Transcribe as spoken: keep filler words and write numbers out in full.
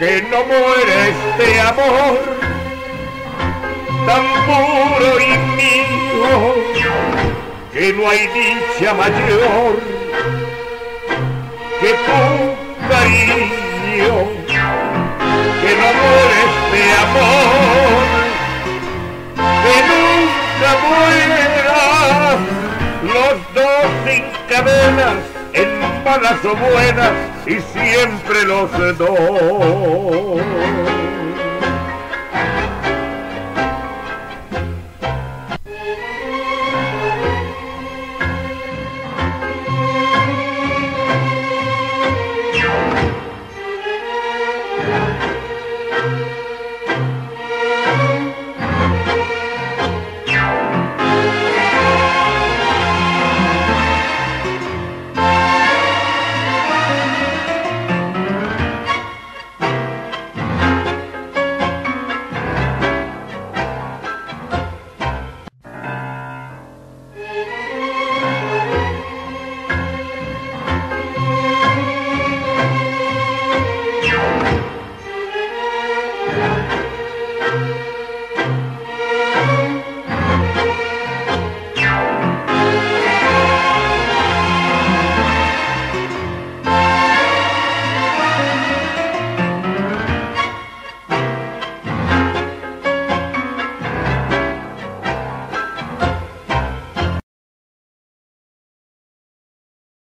que no muere este amor tan puro y mío, que no hay dicha mayor que tu cariño, que no muere este amor, que nunca muera, los dos sin cadenas, en malas o buenas, y siempre los dos.